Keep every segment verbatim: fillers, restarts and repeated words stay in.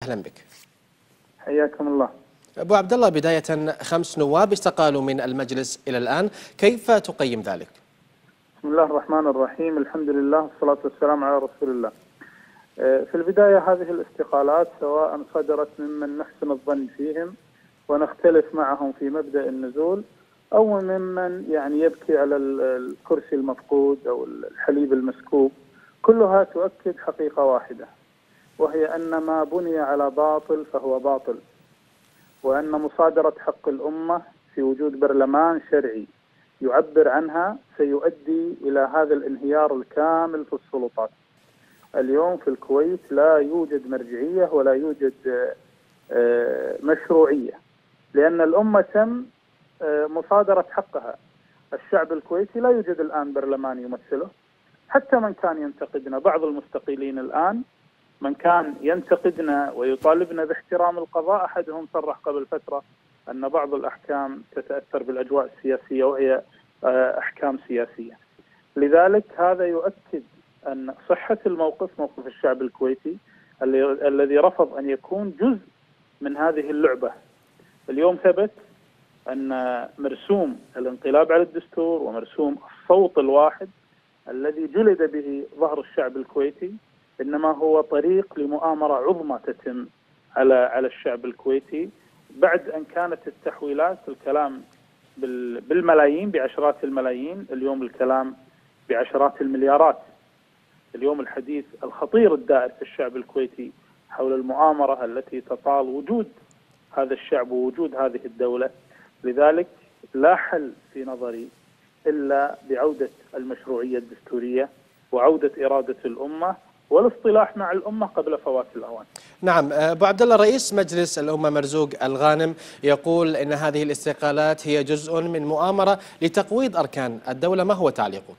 أهلا بك. حياكم الله. أبو عبد الله، بداية خمس نواب استقالوا من المجلس إلى الآن، كيف تقيم ذلك؟ بسم الله الرحمن الرحيم، الحمد لله والصلاة والسلام على رسول الله. في البداية هذه الاستقالات سواء صدرت ممن نحسن الظن فيهم ونختلف معهم في مبدأ النزول، أو ممن يعني يبكي على الكرسي المفقود أو الحليب المسكوب، كلها تؤكد حقيقة واحدة، وهي أن ما بني على باطل فهو باطل، وأن مصادرة حق الأمة في وجود برلمان شرعي يعبر عنها سيؤدي إلى هذا الانهيار الكامل في السلطات. اليوم في الكويت لا يوجد مرجعية ولا يوجد مشروعية، لأن الأمة تم مصادرة حقها. الشعب الكويتي لا يوجد الآن برلمان يمثله، حتى من كان ينتقدنا، بعض المستقيلين الآن من كان ينتقدنا ويطالبنا باحترام القضاء، أحدهم صرح قبل فترة أن بعض الأحكام تتأثر بالأجواء السياسية وهي أحكام سياسية. لذلك هذا يؤكد أن صحة الموقف، موقف الشعب الكويتي الذي رفض أن يكون جزء من هذه اللعبة. اليوم ثبت أن مرسوم الانقلاب على الدستور ومرسوم الصوت الواحد الذي جلد به ظهر الشعب الكويتي إنما هو طريق لمؤامرة عظمى تتم على على الشعب الكويتي، بعد أن كانت التحويلات الكلام بالملايين، بعشرات الملايين، اليوم الكلام بعشرات المليارات. اليوم الحديث الخطير الدائر في الشعب الكويتي حول المؤامرة التي تطال وجود هذا الشعب ووجود هذه الدولة. لذلك لا حل في نظري إلا بعودة المشروعية الدستورية وعودة إرادة الأمة والاصطلاح مع الأمة قبل فوات الأوان. نعم، أبو عبد الله، رئيس مجلس الأمة مرزوق الغانم يقول إن هذه الاستقالات هي جزء من مؤامرة لتقويض أركان الدولة، ما هو تعليقك؟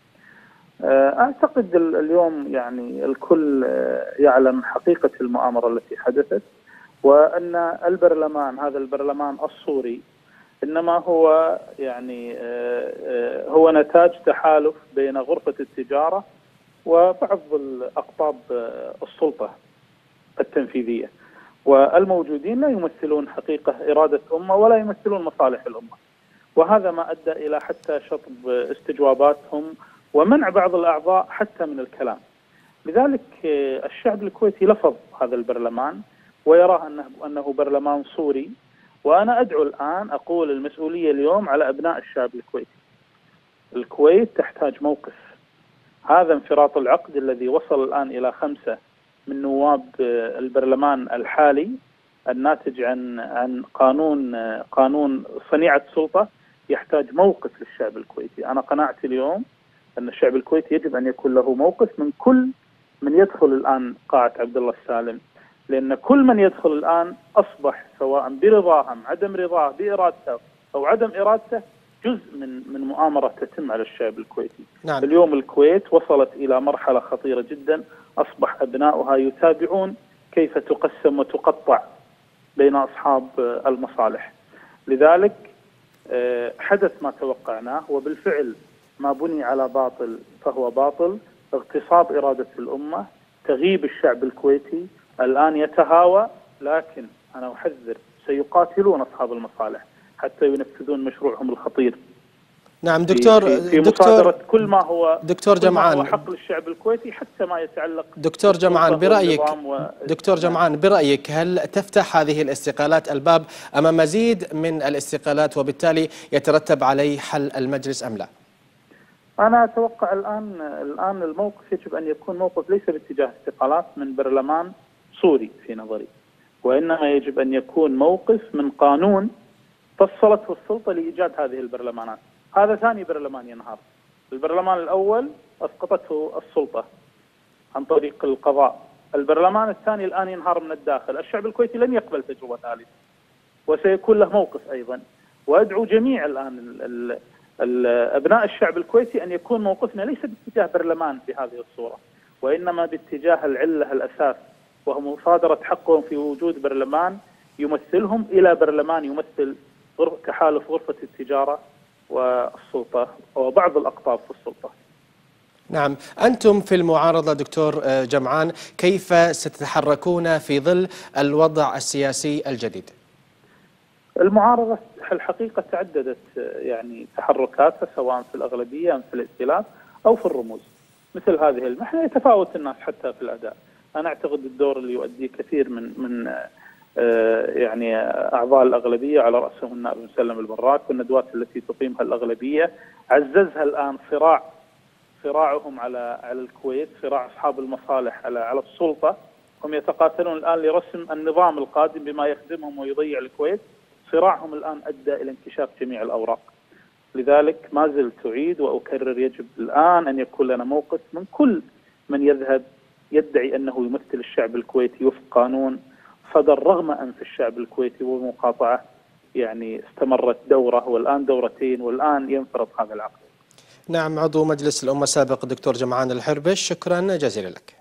أعتقد اليوم يعني الكل يعلم حقيقة المؤامرة التي حدثت، وأن البرلمان، هذا البرلمان الصوري، إنما هو يعني هو نتاج تحالف بين غرفة التجارة وبعض الأقطاب السلطة التنفيذية، والموجودين لا يمثلون حقيقة إرادة أمة ولا يمثلون مصالح الأمة، وهذا ما أدى إلى حتى شطب استجواباتهم ومنع بعض الأعضاء حتى من الكلام. لذلك الشعب الكويتي لفظ هذا البرلمان ويراه أنه, أنه برلمان صوري، وأنا أدعو الآن أقول المسؤولية اليوم على أبناء الشعب الكويتي. الكويت تحتاج موقف. هذا انفراط العقد الذي وصل الآن إلى خمسة من نواب البرلمان الحالي الناتج عن عن قانون قانون صنيعة السلطة يحتاج موقف للشعب الكويتي. أنا قناعتي اليوم أن الشعب الكويتي يجب أن يكون له موقف من كل من يدخل الآن قاعة عبد الله السالم، لأن كل من يدخل الآن أصبح سواء برضاهم عدم رضاه بإرادته أو عدم إرادته جزء من من مؤامرة تتم على الشعب الكويتي. نعم. اليوم الكويت وصلت إلى مرحلة خطيرة جدا، أصبح أبناؤها يتابعون كيف تقسم وتقطع بين أصحاب المصالح. لذلك حدث ما توقعناه، وبالفعل ما بني على باطل فهو باطل، اغتصاب إرادة الأمة، تغييب الشعب الكويتي، الآن يتهاوى. لكن أنا أحذر سيقاتلون أصحاب المصالح حتى ينفذون مشروعهم الخطير. نعم دكتور، في, في دكتور مصادرة كل ما هو دكتور جمعان، هو حق للشعب الكويتي، حتى ما يتعلق دكتور جمعان برأيك و... دكتور جمعان برأيك هل تفتح هذه الاستقالات الباب أمام مزيد من الاستقالات وبالتالي يترتب عليه حل المجلس أم لا؟ أنا أتوقع الآن الآن الموقف يجب أن يكون موقف ليس باتجاه استقالات من برلمان صوري في نظري، وإنما يجب أن يكون موقف من قانون فصلته السلطة لإيجاد هذه البرلمانات. هذا ثاني برلمان ينهار. البرلمان الأول أسقطته السلطة عن طريق القضاء، البرلمان الثاني الآن ينهار من الداخل. الشعب الكويتي لن يقبل تجربة ثالثة وسيكون له موقف أيضا، وأدعو جميع الآن ال ال ال أبناء الشعب الكويتي أن يكون موقفنا ليس باتجاه برلمان بهذه الصورة، وإنما باتجاه العلة الأساس، وهو مصادرة حقهم في وجود برلمان يمثلهم إلى برلمان يمثل تحالف غرفة التجارة والسلطة وبعض الأقطاب في السلطة. نعم، أنتم في المعارضة دكتور جمعان كيف ستتحركون في ظل الوضع السياسي الجديد؟ المعارضة الحقيقة تعددت يعني تحركاتها سواء في الأغلبية أم في الائتلاف أو في الرموز. مثل هذه المحنة يتفاوت الناس حتى في الأداء. أنا أعتقد الدور اللي يؤديه كثير من من يعني أعضاء الأغلبية على رأسهم النائب مسلم البراك، والندوات التي تقيمها الأغلبية عززها الآن صراع صراعهم على على الكويت، صراع أصحاب المصالح على على السلطة. هم يتقاتلون الآن لرسم النظام القادم بما يخدمهم ويضيع الكويت. صراعهم الآن أدى إلى انكشاف جميع الأوراق. لذلك ما زلت أعيد وأكرر، يجب الآن أن يكون لنا موقف من كل من يذهب يدعي أنه يمثل الشعب الكويتي وفق قانون صدر رغم أنف الشعب الكويتي ومقاطعة يعني استمرت دورة والآن دورتين والآن ينفرض هذا العقد. نعم، عضو مجلس الأمة السابق دكتور جمعان الحربش، شكرا جزيلا لك.